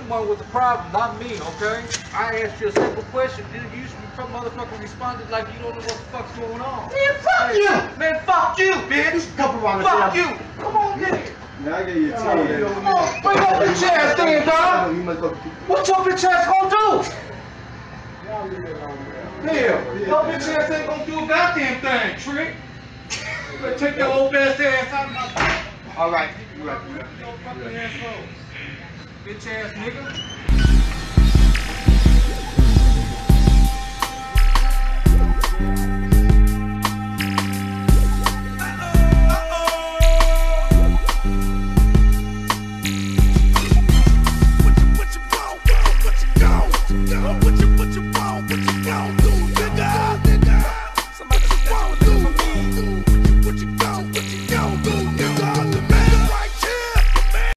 one with the problem, not me, okay? I asked you a simple question. You motherfucker responded like you don't know what the fuck's going on. Man, fuck you! Man, fuck you, bitch! Fuck you! Come on, get it! Now I get you 10. Come on, bring your bitch ass then, dog! What your bitch ass gonna do? Hell, your bitch ass ain't gonna do a goddamn thing, trick. You better take your old ass out of my face. Alright, you right. Your fucking asshole. Bitch ass nigga. Yeah.